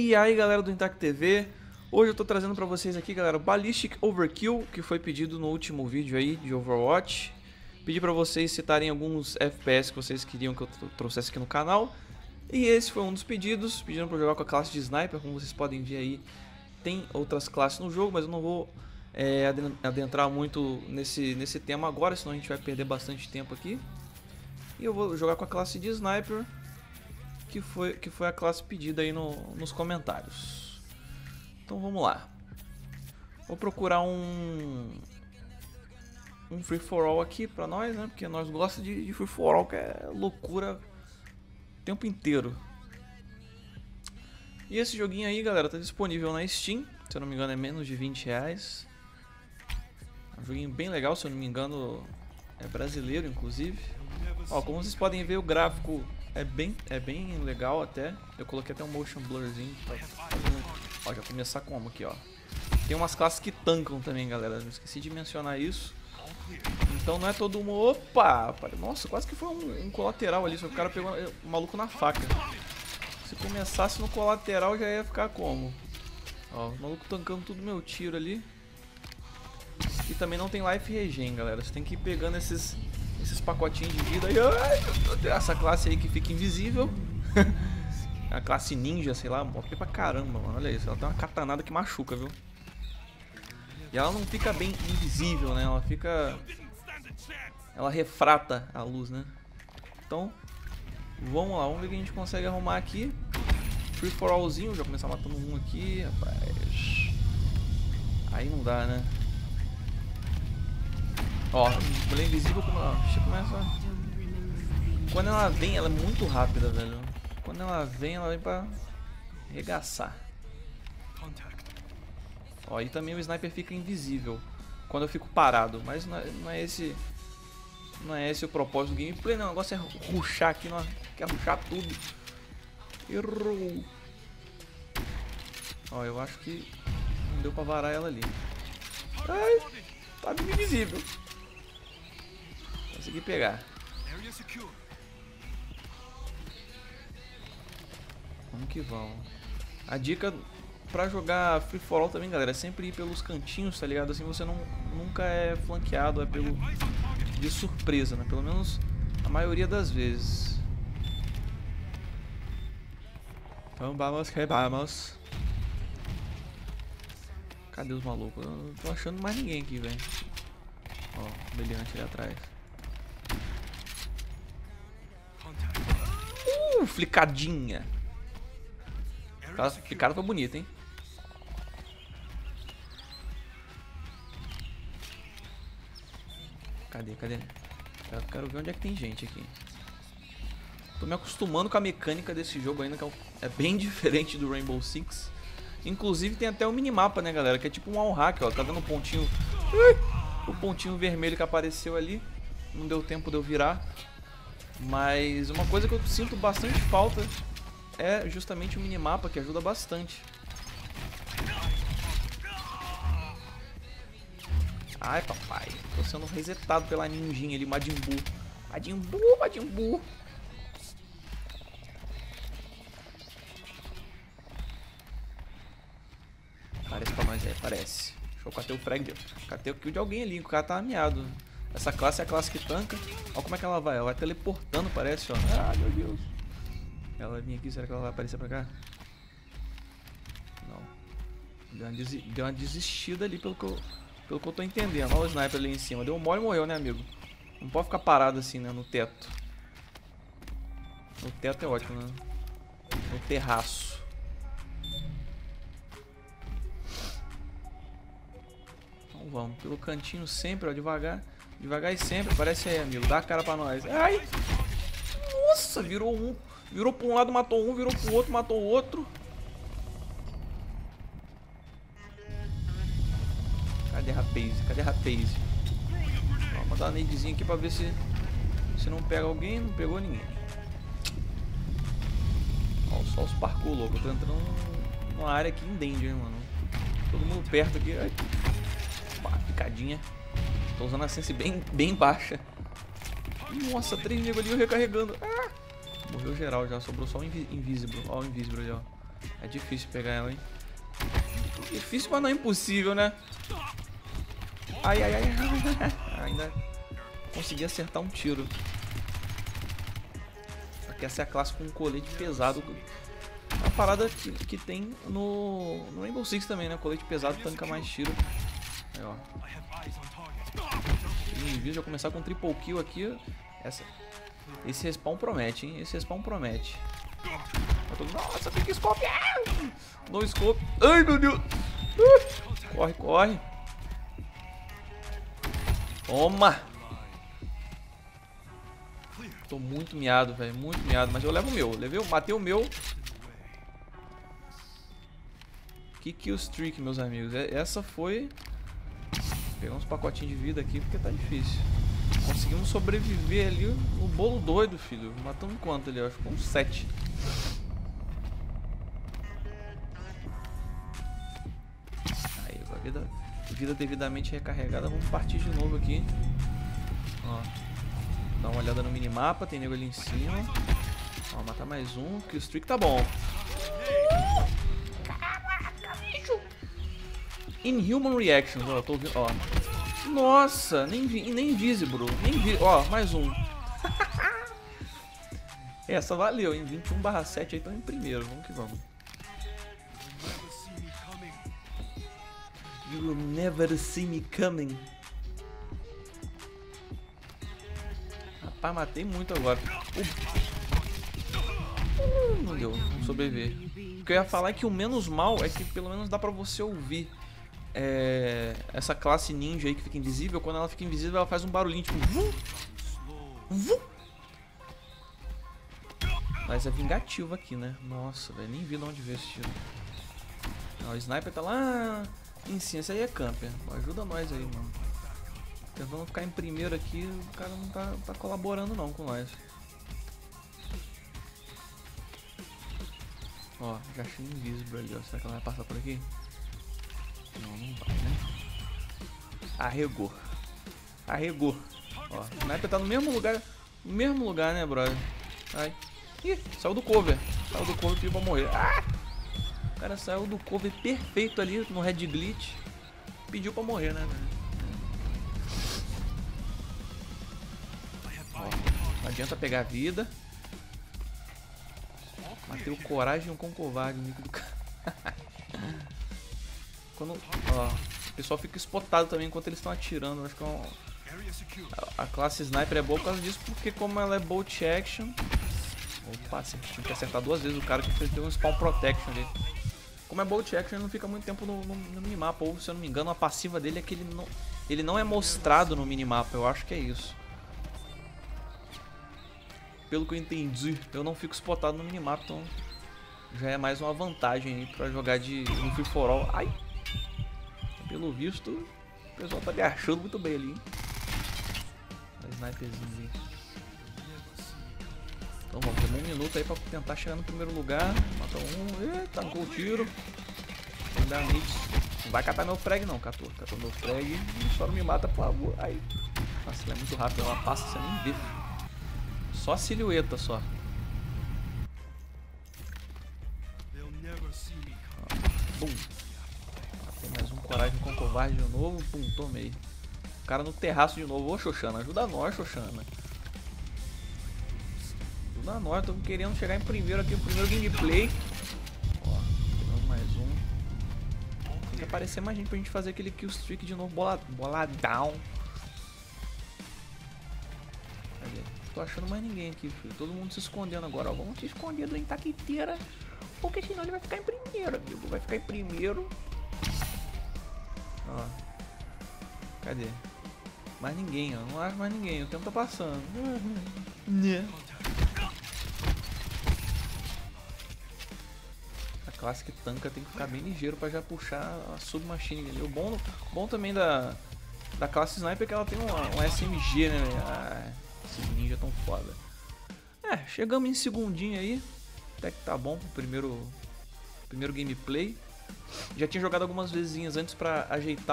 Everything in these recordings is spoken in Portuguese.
E aí galera do Intact TV, hoje eu tô trazendo pra vocês aqui galera o Ballistic Overkill, que foi pedido no último vídeo aí de Overwatch. Pedi pra vocês citarem alguns FPS que vocês queriam que eu trouxesse aqui no canal. E esse foi um dos pedidos, pedindo pra eu jogar com a classe de Sniper, como vocês podem ver aí. Tem outras classes no jogo, mas eu não vou adentrar muito nesse tema agora, senão a gente vai perder bastante tempo aqui. E eu vou jogar com a classe de Sniper, que foi a classe pedida aí nos comentários. Então vamos lá. Vou procurar um free for all aqui pra nós, né? Porque nós gostamos de free for all, que é loucura o tempo inteiro. E esse joguinho aí, galera, tá disponível na Steam. Se eu não me engano é menos de R$20. É um joguinho bem legal, se eu não me engano é brasileiro inclusive. Ó, como vocês podem ver, o gráfico é bem legal até. Eu coloquei até um motion blurzinho pra ó, já começar como aqui, ó. Tem umas classes que tancam também, galera. Eu esqueci de mencionar isso. Então não é todo mundo... Opa! Nossa, quase que foi um colateral ali. Só que o cara pegou o maluco na faca. Se começasse no colateral já ia ficar como? Ó, o maluco tancando tudo meu tiro ali. E também não tem life regen, galera. Você tem que ir pegando esses pacotinhos de vida. E essa classe aí que fica invisível. A classe ninja, sei lá, botei pra caramba, mano. Olha isso, ela tem uma katanada que machuca, viu? E ela não fica bem invisível, né? Ela fica... Ela refrata a luz, né? Então, vamos lá, vamos ver o que a gente consegue arrumar aqui. Free for allzinho, já começar matando um aqui, rapaz. Aí não dá, né? Ó, mulher invisível como ela começa. Quando ela vem, ela é muito rápida, velho. Quando ela vem pra arregaçar. Ó, e também o sniper fica invisível quando eu fico parado, mas não é esse o propósito do gameplay, não. O negócio é rushar aqui, não quer rushar tudo. Errou. Ó, eu acho que não deu pra varar ela ali. Ai, tá invisível. Consegui pegar. Vamos que vamos. A dica pra jogar free for all também, galera, é sempre ir pelos cantinhos, tá ligado? Assim você nunca é flanqueado, é de surpresa, né? Pelo menos a maioria das vezes. Então vamos. Cadê os malucos? Eu não tô achando mais ninguém aqui, velho. Ó, brilhante ali atrás. Flicadinha. Que cara tá bonito, hein? Cadê? Eu quero ver onde é que tem gente aqui. Tô me acostumando com a mecânica desse jogo ainda, que é bem diferente do Rainbow Six. Inclusive tem até o minimapa, né, galera? Que é tipo um wall hack, ó. Tá vendo o pontinho? O pontinho vermelho que apareceu ali. Não deu tempo de eu virar. Mas uma coisa que eu sinto bastante falta é justamente o minimapa, que ajuda bastante. Ai, papai. Tô sendo resetado pela ninjinha ali, Majin Buu. Majin Buu. Parece pra nós aí, parece. Deixa eu catei o frag. Catei o kill de alguém ali, o cara tá ameaçado. Essa classe é a classe que tanca. Olha como é que ela vai. Ela vai teleportando, parece, ó. Ah, meu Deus. Ela vai vir aqui, será que ela vai aparecer pra cá? Não. Deu uma desistida ali pelo que eu tô entendendo. Olha o sniper ali em cima. Deu um mole e morreu, né, amigo? Não pode ficar parado assim, né, no teto. No teto é ótimo, né? No terraço. Então vamos. Pelo cantinho sempre, ó, devagar. Devagar e sempre. Aparece aí, amigo. Dá a cara pra nós. Ai! Nossa, virou um. Virou pra um lado, matou um. Virou pro outro, matou o outro. Cadê a Rapaze? Cadê a Rapaze? Vou mandar uma nadezinha aqui pra ver se não pega alguém. Não pegou ninguém. Ó, só os parkour louco. Eu tô entrando numa área aqui em danger, mano. Todo mundo perto aqui. Ai. Picadinha. Tô usando a sense bem baixa. Nossa, 3 negros ali, eu recarregando. Ah! Morreu geral já, sobrou só o Invisible. Ó, o Invisible ali, ó. É difícil pegar ela, hein? Difícil, mas não é impossível, né? Ai, ai, ai, ai. Ainda consegui acertar um tiro. Só que essa é a classe com um colete pesado. Uma parada que tem no Rainbow Six também, né? Colete pesado tanca mais tiro. Aí, ó. E em vez de eu começar com triple kill aqui, esse respawn promete, hein? Esse respawn promete. Nossa, tem que scope! No scope! Ai, meu Deus! Corre, corre! Toma! Tô muito miado, velho. Muito miado. Mas eu levo o meu. Matei o meu. Que kill streak, meus amigos. Essa foi... Pegar uns pacotinhos de vida aqui porque tá difícil. Conseguimos sobreviver ali no bolo doido, filho. Matamos quanto ali? Acho que uns 7. Aí, com a vida devidamente recarregada. Vamos partir de novo aqui. Ó. Dá uma olhada no minimapa. Tem nego ali em cima. Ó, matar mais um. Que o streak tá bom. Inhuman Reactions, ó, tô ouvindo, ó. Nossa, nem vi, bro. Nem vi, ó, mais um. Essa valeu, hein? 21/7 aí, tô em primeiro, vamos que vamos. You will never see me coming. Rapaz, matei muito agora. Não deu, não sobreviver. O que eu ia falar é que o menos mal é que pelo menos dá pra você ouvir. Essa classe ninja aí que fica invisível, quando ela fica invisível ela faz um barulhinho tipo vum, vum. Mas é vingativo aqui, né? Nossa, velho, nem vi de onde veio esse tiro. Não, o sniper tá lá em cima, esse aí é camper. Ajuda nós aí, mano. Tentando ficar em primeiro aqui, o cara não tá colaborando não com nós. Ó, já achei invisível ali, ó. Será que ela vai passar por aqui? Não, não vai, né? Arregou. Arregou. Ó, o sniper tá no mesmo lugar. No mesmo lugar, né, brother? Ai. Ih, saiu do cover. Saiu do cover e pediu pra morrer. Ah! O cara saiu do cover perfeito ali no red glitch. Pediu pra morrer, né, velho? Ó, não adianta pegar vida. Matei o coragem com covarde, o nick do cara. Quando, ó, o pessoal fica spotado também enquanto eles estão atirando. Acho que a classe sniper é boa por causa disso, porque como ela é bolt action. Opa, tinha que acertar 2 vezes o cara que fez um spawn protection ali. Como é bolt action, ele não fica muito tempo no minimapa. Ou, se eu não me engano, a passiva dele é que ele não é mostrado no minimapa. Eu acho que é isso. Pelo que eu entendi, eu não fico spotado no minimapa, então já é mais uma vantagem aí pra jogar no free for all. Ai! Pelo visto, o pessoal tá me achando muito bem ali, hein? O sniperzinho ali. Então vamos, ter 1 minuto aí pra tentar chegar no primeiro lugar. Mata um, eita, tancou o tiro. Não vai catar meu frag não, catou meu frag. Só não me mata, por favor. Ai. Nossa, ela é muito rápida, ela passa, você nem vê. Só a silhueta, só. Bum. Tem mais um coragem com covarde de novo. Pum, tomei. O cara no terraço de novo. Ô, Xoxana, ajuda nós, Xoxana. Ajuda nós, estamos querendo chegar em primeiro aqui, no primeiro gameplay. Ó, pegamos mais um. Tem que aparecer mais gente pra gente fazer aquele kill streak de novo. Boladão. Cadê? Não tô achando mais ninguém aqui, filho. Todo mundo se escondendo agora, ó. Vamos se esconder do Itaquiteira, porque senão ele vai ficar em primeiro, amigo. Vai ficar em primeiro. Ó. Cadê? Mais ninguém, ó. Não acho mais ninguém. O tempo tá passando. A classe que tanca tem que ficar bem ligeiro pra já puxar a submachine ali. O bom também da classe sniper é que ela tem um SMG, né? Ah, esses ninja tão foda. Chegamos em segundinho aí. Até que tá bom pro primeiro gameplay. Já tinha jogado algumas vezinhas antes pra ajeitar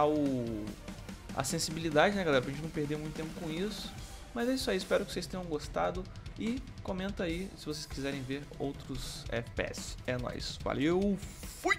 a sensibilidade, né, galera? Pra gente não perder muito tempo com isso. Mas é isso aí, espero que vocês tenham gostado. E comenta aí se vocês quiserem ver outros FPS. É nóis, valeu, fui!